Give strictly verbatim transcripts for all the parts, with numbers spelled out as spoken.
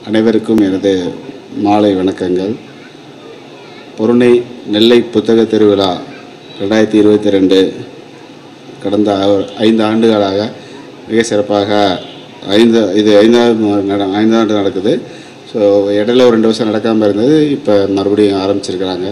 அனைவருக்கும் எனது மாலை வணக்கங்கள். பொருணை நெல்லை புத்தக திருவிழா ரெண்டாயிரத்தி இருபத்தி ரெண்டு கடந்த ஐந்து ஆண்டுகளாக மிக சிறப்பாக ஐந்து இது ஐந்தாவது நட ஐந்தாண்டு நடக்குது. ஸோ இடையில ஒரு ரெண்டு வருஷம் நடக்காமல் இருந்தது, இப்போ மறுபடியும் ஆரம்பிச்சிருக்கிறாங்க.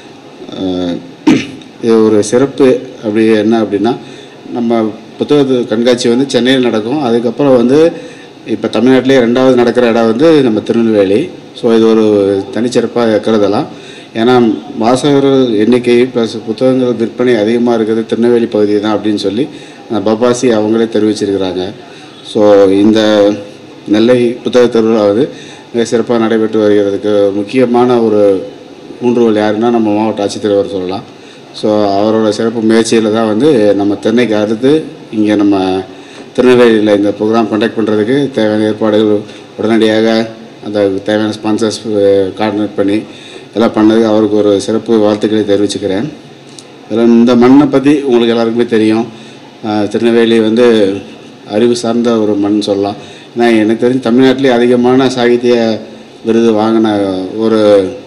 இது ஒரு சிறப்பு அப்படி என்ன அப்படின்னா, நம்ம புத்தக கண்காட்சி வந்து சென்னையில் நடக்கும். அதுக்கப்புறம் வந்து இப்போ தமிழ்நாட்டிலே ரெண்டாவது நடக்கிற இடம் வந்து நம்ம திருநெல்வேலி. ஸோ இது ஒரு தனிச்சிறப்பாக கருதலாம். ஏன்னா வாசகர்கள் எண்ணிக்கை ப்ளஸ் புத்தகங்கள் விற்பனை அதிகமாக இருக்கிறது திருநெல்வேலி பகுதி தான் அப்படின்னு சொல்லி பபாசி அவங்களே தெரிவிச்சிருக்கிறாங்க. ஸோ இந்த நெல்லை புத்தக திருவிழா வந்து மிக சிறப்பாக நடைபெற்று வருகிறதுக்கு முக்கியமான ஒரு ஊன்றுகோல் யாருன்னா நம்ம மாவட்ட ஆட்சித்தலைவர் சொல்லலாம். ஸோ அவரோட சிறப்பு முயற்சியில் தான் வந்து நம்ம தென்னைக்கு அடுத்து இங்கே நம்ம திருநெல்வேலியில் இந்த ப்ரோக்ராம் கண்டக்ட் பண்ணுறதுக்கு தேவையான ஏற்பாடுகள் உடனடியாக அந்த தேவையான ஸ்பான்சர்ஸ் கோஆர்டினேட் பண்ணி எல்லாம் பண்ணதுக்கு அவருக்கு ஒரு சிறப்பு வாழ்த்துக்களை தெரிவிச்சுக்கிறேன். அதில் இந்த மண்ணை பற்றி உங்களுக்கு எல்லாருக்குமே தெரியும். திருநெல்வேலி வந்து அறிவு சார்ந்த ஒரு மண் சொல்லலாம். ஏன்னா எனக்கு தெரிஞ்சு தமிழ்நாட்டிலே அதிகமான சாகித்ய விருது வாங்கின ஒரு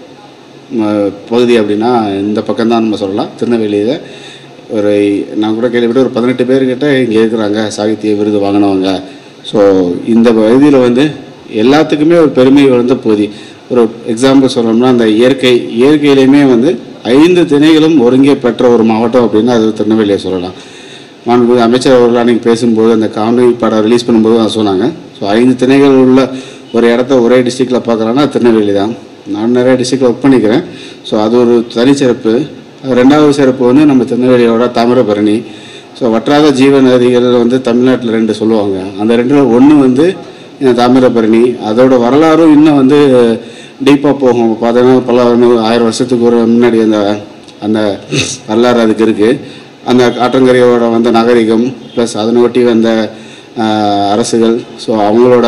பகுதி அப்படின்னா இந்த பக்கம்தான் நம்ம சொல்லலாம். திருநெல்வேலியில் ஒரு நான் கூட கேள்விப்பட்டு ஒரு பதினெட்டு பேர்கிட்ட இங்கே இருக்கிறாங்க சாகித்ய விருது வாங்கினவங்க. ஸோ இந்த பகுதியில் வந்து எல்லாத்துக்குமே ஒரு பெருமை வந்து போதி. ஒரு எக்ஸாம்பிள் சொல்லணும்னா அந்த இயற்கை இயற்கையிலையுமே வந்து ஐந்து திணைகளும் ஒருங்கே பெற்ற ஒரு மாவட்டம் அப்படின்னா அது திருநெல்வேலியை சொல்லலாம். மாண்புமிகு அமைச்சர் அவர்கள் அன்றைக்கி பேசும்போது அந்த காணொலி படம் ரிலீஸ் பண்ணும்போது தான் சொன்னாங்க. ஸோ ஐந்து திணைகள் உள்ள ஒரு இடத்த ஒரே டிஸ்ட்ரிக்டில் பார்க்குறாங்கன்னா திருநெல்வேலி தான். நான் நிறைய டிஸ்ட்ரிக்டில் ஒர்க் பண்ணிக்கிறேன். ஸோ அது ஒரு தனிச்சிறப்பு. ரெண்டாவது சிறப்பு வந்து நம்ம திருநெல்வேலியோட தாமிரபரணி. ஸோ வற்றாத ஜீவ நதிகள் வந்து தமிழ்நாட்டில் ரெண்டு சொல்லுவாங்க. அந்த ரெண்டில் ஒன்று வந்து தாமிரபரணி. அதோட வரலாறும் இன்னும் வந்து டீப்பாக போகும். பார்த்தீங்கன்னா பல ஆயிரம் வருஷத்துக்கு ஒரு முன்னாடி அந்த அந்த வரலாறு அதுக்கு இருக்குது. அந்த ஆற்றங்கரையோட வந்த நாகரிகம் ப்ளஸ் அதனை ஒட்டி வந்த அரசுகள், ஸோ அவங்களோட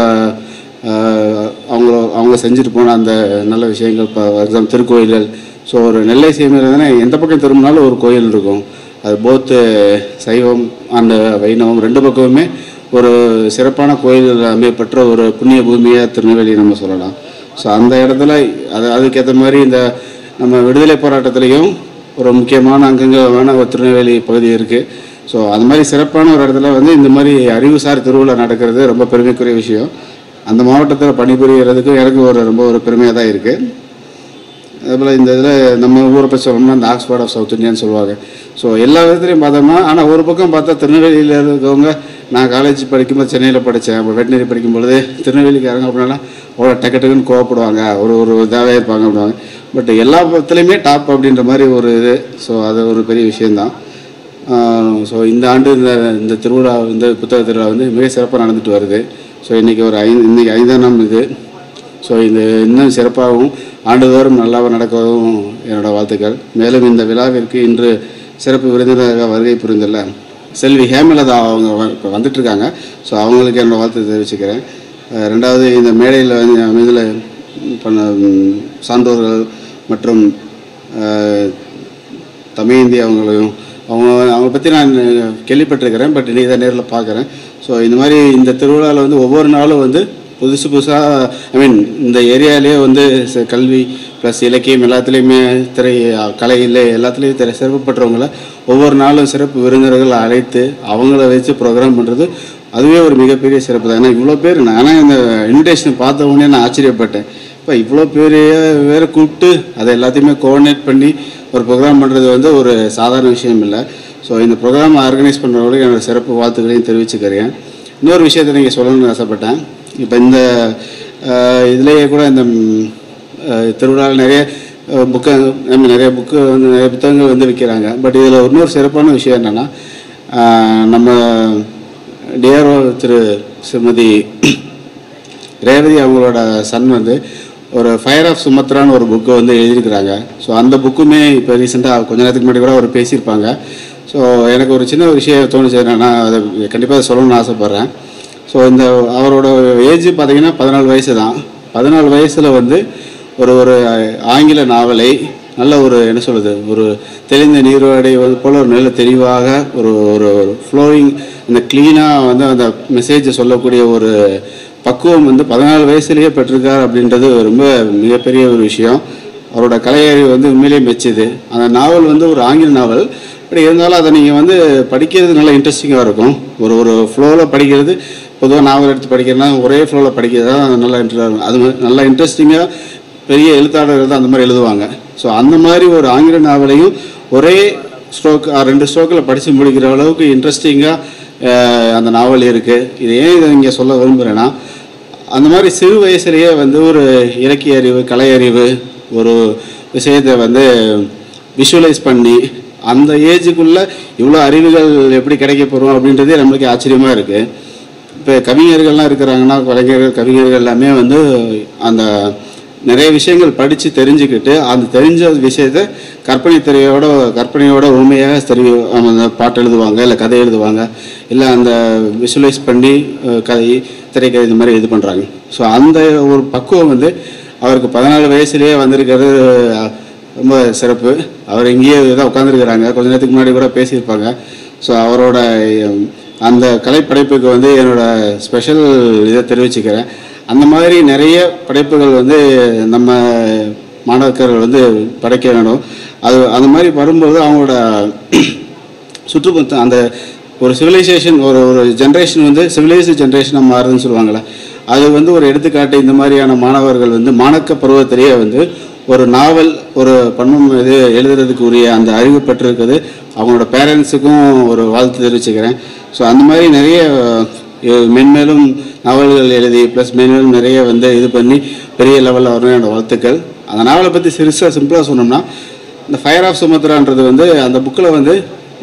அவங்கள அவங்க செஞ்சுட்டு போன அந்த நல்ல விஷயங்கள், இப்போ எக்ஸாம் திருக்கோயில்கள். ஸோ ஒரு நெல்லை சீமையில்தானே எந்த பக்கம் திரும்பினாலும் ஒரு கோயில் இருக்கும். அது போத்து சைவம் அந்த வைணவம் ரெண்டு பக்கமுமே ஒரு சிறப்பான கோயில்கள் அமையப்பெற்ற ஒரு புண்ணிய பூமியாக திருநெல்வேலி நம்ம சொல்லலாம். ஸோ அந்த இடத்துல அது அதுக்கேற்ற மாதிரி இந்த நம்ம விடுதலை போராட்டத்துலேயும் ஒரு முக்கியமான அங்கங்களான ஒரு திருநெல்வேலி பகுதி இருக்குது. ஸோ அது மாதிரி சிறப்பான ஒரு இடத்துல வந்து இந்த மாதிரி அறிவுசார் திருவிழா நடக்கிறது ரொம்ப பெருமைக்குரிய விஷயம். அந்த மாவட்டத்தில் பணிபுரியறதுக்கு எனக்கு ஒரு ரொம்ப ஒரு பெருமையாக தான் இருக்குது. அதுபோல் இந்த இதில் நம்ம ஊரை பற்றி சொல்லணும்னா இந்த ஆக்ஸ்போர்ட் ஆஃப் சவுத் இந்தியான்னு சொல்லுவாங்க. ஸோ எல்லா விதத்துலையும் பார்த்தோம்னா, ஆனால் ஒரு பக்கம் பார்த்தா திருநெல்வேலியில் இருக்கவங்க, நான் காலேஜ் படிக்கும்போது சென்னையில் படித்தேன், அப்போ வெட்டினரி படிக்கும்பொழுது திருநெல்வேலிக்காரங்க அப்படின்னா அவ்வளோ டக்கு டக்குன்னு கோவப்படுவாங்க, ஒரு ஒரு இதாகவே இருப்பாங்க அப்படிவாங்க. பட் எல்லா பக்கத்துலேயுமே டாப் அப்படின்ற மாதிரி ஒரு இது. ஸோ அது ஒரு பெரிய விஷயந்தான். ஸோ இந்த ஆண்டு இந்த இந்த திருவிழா இந்த புத்தக திருவிழா வந்து மிக சிறப்பாக நடந்துட்டு வருது. ஸோ இன்றைக்கி ஒரு ஐந்து இன்றைக்கி ஐந்தாம் இது. ஸோ இது இன்னும் சிறப்பாகவும் ஆண்டுதோறும் நல்லாக நடக்கவும் என்னோடய வாழ்த்துக்கள். மேலும் இந்த விழாவிற்கு இன்று சிறப்பு விருந்தினராக வருகை புரிந்துள்ள செல்வி ஹேமலதா அவங்க இப்போ வந்துட்டுருக்காங்க. ஸோ அவங்களுக்கு என்னோடய வாழ்த்து தெரிவிச்சுக்கிறேன். ரெண்டாவது இந்த மேடையில் வந்து இதில் பண்ண சான்றோர்கள் மற்றும் தமிழந்தி அவங்களையும் அவங்க அவங்கள பற்றி நான் கேள்விப்பட்டிருக்கிறேன். பட் இன்றைக்கி தான் நேரில் பார்க்குறேன். ஸோ இந்த மாதிரி இந்த திருவிழாவில் வந்து ஒவ்வொரு நாளும் வந்து புதுசு புதுசாக ஐ மீன் இந்த ஏரியாவிலே வந்து கல்வி ப்ளஸ் இலக்கியம் எல்லாத்துலேயுமே திரை கலையில் எல்லாத்துலேயும் திரை சிறப்பு பெற்றவங்கள ஒவ்வொரு நாளும் சிறப்பு விருந்தினர்கள் அழைத்து அவங்கள வச்சு ப்ரோக்ராம் பண்ணுறது அதுவே ஒரு மிகப்பெரிய சிறப்பு தான். ஏன்னா இவ்வளோ பேர் நான் ஆனால் இந்த இன்விடேஷன் பார்த்த உடனே நான் ஆச்சரியப்பட்டேன். இப்போ இவ்வளோ பேர் வேறு கூப்பிட்டு அதை எல்லாத்தையுமே கோஆர்டினேட் பண்ணி ஒரு ப்ரோக்ராம் பண்ணுறது வந்து ஒரு சாதாரண விஷயம் இல்லை. ஸோ இந்த ப்ரோக்ராம் ஆர்கனைஸ் பண்ணுறவங்களுக்கு என்னோடய சிறப்பு வாழ்த்துக்களையும் தெரிவிச்சுக்கிறேன். இன்னொரு விஷயத்தை நீங்கள் சொல்லணும்னு ஆசைப்பட்டேன். இப்போ இந்த இதுலேயே கூட இந்த திருவிழாவில் நிறைய புக்கு நிறைய புக்கு வந்து நிறைய புத்தகங்கள் வந்து விற்கிறாங்க. பட் இதில் இன்னொரு சிறப்பான விஷயம் என்னென்னா, நம்ம டிஆர்ஓ திரு ஸ்ரீமதி ரேவதி அவங்களோட சன் வந்து ஒரு ஃபயர் ஆஃப் சுமத்ரான்னு ஒரு புக்கை வந்து எழுதியிருக்கிறாங்க. ஸோ அந்த புக்குமே இப்போ ரீசெண்டாக கொஞ்ச நேரத்துக்கு முன்னாடி கூட அவர் பேசியிருப்பாங்க. ஸோ எனக்கு ஒரு சின்ன ஒரு விஷயம் தோணுச்சு, நான் அதை கண்டிப்பாக சொல்லணும்னு ஆசைப்பட்றேன். ஸோ இந்த அவரோட ஏஜ் பார்த்திங்கன்னா பதினாலு வயசு தான். பதினாலு வயசில் வந்து ஒரு ஒரு ஆங்கில நாவலை நல்ல ஒரு என்ன சொல்கிறது ஒரு தெளிந்த நீரோடை போல் ஒரு நல்ல தெளிவாக ஒரு ஒரு ஃப்ளோயிங் அந்த க்ளீனாக வந்து அந்த மெசேஜை சொல்லக்கூடிய ஒரு பக்குவம் வந்து பதினாலு வயசுலேயே பெற்றிருக்கார் அப்படின்றது ரொம்ப மிகப்பெரிய ஒரு விஷயம். அவரோட கலையறிவு வந்து உண்மையிலேயே மெச்சுது. அந்த நாவல் வந்து ஒரு ஆங்கில நாவல், அப்படி இருந்தாலும் அதை நீங்கள் வந்து படிக்கிறது நல்லா இன்ட்ரெஸ்டிங்காக இருக்கும். ஒரு ஒரு ஃப்ளோவில் படிக்கிறது, பொதுவாக நாவல் எடுத்து படிக்கிறதுனா ஒரே ஃப்ளோவில் படிக்கிறது தான் நல்லா இன்ட்ரெஸ்டாக இருக்கும். அது நல்லா இன்ட்ரெஸ்டிங்காக பெரிய எழுத்தாளர்கள் தான் அந்த மாதிரி எழுதுவாங்க. ஸோ அந்த மாதிரி ஒரு ஆங்கில நாவலையும் ஒரே ஸ்ட்ரோக் ரெண்டு ஸ்ட்ரோக்கில் படித்து முடிக்கிற அளவுக்கு இன்ட்ரெஸ்டிங்காக அந்த நாவல் இருக்குது. இது ஏன் இதை இங்கே சொல்ல விரும்புகிறேன்னா, அந்த மாதிரி சிறு வயசுலேயே வந்து ஒரு இலக்கிய அறிவு, கலை அறிவு, ஒரு விஷயத்தை வந்து விஷுவலைஸ் பண்ணி அந்த ஏஜுக்குள்ளே இவ்வளோ அறிவுகள் எப்படி கிடைக்க போகிறோம் அப்படின்றதே நம்மளுக்கு ஆச்சரியமாக இருக்குது. இப்போ கவிஞர்கள்லாம் இருக்கிறாங்கன்னா, கலைஞர்கள் கவிஞர்கள் எல்லாமே வந்து அந்த நிறைய விஷயங்கள் படித்து தெரிஞ்சுக்கிட்டு அந்த தெரிஞ்ச விஷயத்தை கற்பனை திரையோட கற்பனையோட உண்மையாக தெரி அந்த பாட்டு எழுதுவாங்க, இல்லை கதை எழுதுவாங்க, இல்லை அந்த விஷுவலைஸ் பண்ணி கதை திரைக்கதை இந்த மாதிரி இது பண்ணுறாங்க. ஸோ அந்த ஒரு பக்குவம் வந்து அவருக்கு பதினாலு வயசுலேயே வந்திருக்கிறது ரொம்ப சிறப்பு. அவர் இங்கேயே தான் உட்காந்துருக்கிறாங்க, கொஞ்ச நேரத்துக்கு முன்னாடி கூட பேசியிருப்பாங்க. ஸோ அவரோட அந்த கலைப்படைப்புக்கு வந்து என்னோடய ஸ்பெஷல் இதை தெரிவிச்சுக்கிறேன். அந்த மாதிரி நிறைய படைப்புகள் வந்து நம்ம மாணவர்கள் வந்து படைக்க வேணும். அது அந்த மாதிரி வரும்போது அவங்களோட சுற்றுப்புறம் அந்த ஒரு சிவிலைசேஷன் ஒரு ஒரு ஜென்ரேஷன் வந்து சிவிலைஸ்டு ஜென்ரேஷனாக மாறுதுன்னு சொல்லுவாங்களே, அது வந்து ஒரு எடுத்துக்காட்டு. இந்த மாதிரியான மாணவர்கள் வந்து மாணக்க பருவத்திலேயே வந்து ஒரு நாவல் ஒரு பன்மம் இது எழுதுறதுக்கு உரிய அந்த அறிவு பெற்றிருக்குது. அவங்களோட பேரண்ட்ஸுக்கும் ஒரு வாழ்த்து தெரிவிச்சுக்கிறேன். ஸோ அந்த மாதிரி நிறைய மென்மேலும் நாவல்கள் எழுதி ப்ளஸ் மென்மேலும் நிறைய வந்து இது பண்ணி பெரிய லெவலில் வரணும் என்னோடய வாழ்த்துக்கள். அந்த நாவலை பற்றி சிறுசாக சிம்பிளாக சொன்னோம்னா, இந்த ஃபயர் ஆஃப் சுமத்ரான்றது வந்து அந்த புக்கில் வந்து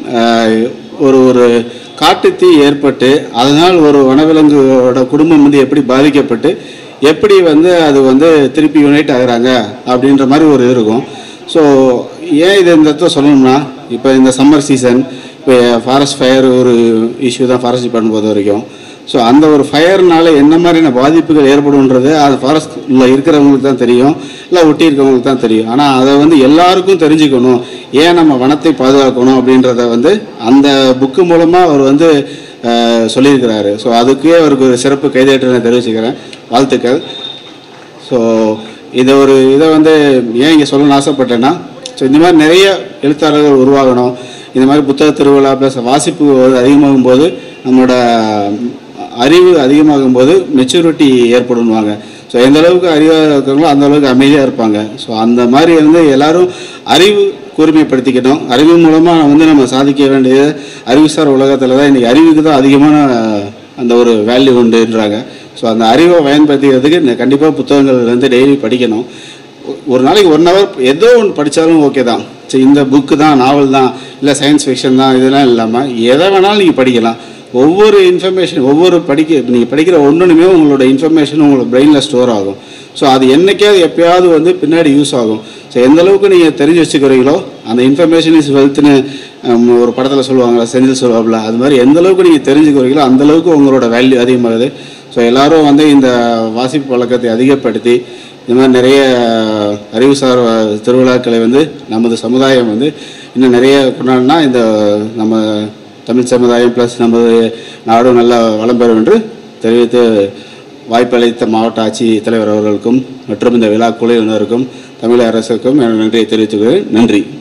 ஒரு ஒரு காட்டுத்தீ ஏற்பட்டு அதனால் ஒரு வனவிலங்குகளோட குடும்பம் வந்து எப்படி பாதிக்கப்பட்டு எப்படி வந்து அது வந்து திருப்பி யுனைட் ஆகுறாங்க அப்படின்ற மாதிரி ஒரு இது இருக்கும். ஸோ ஏன் இது இந்த இடத்துல சொல்லணும்னா, இப்போ இந்த சம்மர் சீசன் இப்போ ஃபாரஸ்ட் ஃபயர் ஒரு இஷ்யூ தான் ஃபாரஸ்ட் டிபார்ட்மெண்ட் பொறுத்த வரைக்கும். ஸோ அந்த ஒரு ஃபயர்னால என்ன மாதிரியான பாதிப்புகள் ஏற்படுன்றது அது ஃபாரஸ்ட்டில் இருக்கிறவங்களுக்கு தான் தெரியும், இல்லை ஒட்டி இருக்கிறவங்களுக்கு தான் தெரியும். ஆனால் அதை வந்து எல்லாருக்கும் தெரிஞ்சுக்கணும், ஏன் நம்ம வனத்தை பாதுகாக்கணும் அப்படின்றத வந்து அந்த புக்கு மூலமாக அவர் வந்து சொல்லியிருக்கிறாரு. ஸோ அதுக்கே அவருக்கு ஒரு சிறப்பு கைதேற்றனை தெரிவிச்சுக்கிறேன், வாழ்த்துக்கள். ஸோ இதை ஒரு இதை வந்து ஏன் இங்கே சொல்லணும்னு ஆசைப்பட்டேன்னா, ஸோ இந்த மாதிரி நிறைய எழுத்தாளர்கள் உருவாகணும். இந்த மாதிரி புத்தக திருவிழா ப்ளஸ் வாசிப்பு அதிகமாகும் போது நம்மளோட அறிவு அதிகமாகும் போது மெச்சூரிட்டி ஏற்படுவாங்க. ஸோ எந்த அளவுக்கு அறிவாக இருக்கிறவங்களோ அந்த அளவுக்கு அமைதியாக இருப்பாங்க. ஸோ அந்த மாதிரி வந்து எல்லோரும் அறிவு கூர்மைப்படுத்திக்கணும். அறிவு மூலமாக வந்து நம்ம சாதிக்க வேண்டிய அறிவுசார் உலகத்தில் தான் இன்றைக்கி அறிவுக்கு தான் அதிகமான அந்த ஒரு வேல்யூ உண்டுன்றாங்க. ஸோ அந்த அறிவை பயன்படுத்திக்கிறதுக்கு கண்டிப்பாக புத்தகங்கள் வந்து டெய்லி படிக்கணும். ஒரு நாளைக்கு ஒன் ஹவர் ஏதோ ஒன்று படித்தாலும் ஓகே தான். சரி, இந்த புக்கு தான், நாவல் தான், இல்லை சயின்ஸ் ஃபிக்ஷன் தான், இதெல்லாம் இல்லாமல் எதை வேணாலும் நீங்கள் படிக்கலாம். ஒவ்வொரு இன்ஃபர்மேஷன் ஒவ்வொரு படிக்க நீங்கள் படிக்கிற ஒன்றுமே உங்களோட இன்ஃபர்மேஷன் உங்களோட பிரெயினில் ஸ்டோர் ஆகும். ஸோ அது என்றைக்காவது எப்போயாவது வந்து பின்னாடி யூஸ் ஆகும். ஸோ எந்தளவுக்கு நீங்கள் தெரிஞ்சு வச்சுக்கிறீங்களோ அந்த இன்ஃபர்மேஷன் இஸ் வெல்த்னு ஒரு படத்தில் சொல்லுவாங்களா, செந்தில் சொல்லுவாங்களா, அது மாதிரி எந்தளவுக்கு நீங்கள் தெரிஞ்சுக்கிறீங்களோ அந்தளவுக்கு உங்களோட வேல்யூ அதிகமாகுது. ஸோ எல்லோரும் வந்து இந்த வாசிப்பு பழக்கத்தை அதிகப்படுத்தி இந்த மாதிரி நிறைய அறிவுசார் திருவிழாக்களை வந்து நமது சமுதாயம் வந்து இன்னும் நிறைய கொண்டாடினா இந்த நம்ம தமிழ் சமுதாயம் ப்ளஸ் நமது நாடும் நல்லா வளம் பெறும் என்று தெரிவித்து வாய்ப்பளித்த மாவட்ட ஆட்சி தலைவர் அவர்களுக்கும் மற்றும் இந்த விழா குழுவினருக்கும் தமிழக அரசுக்கும் நன்றியை தெரிவித்துக்கிறேன். நன்றி.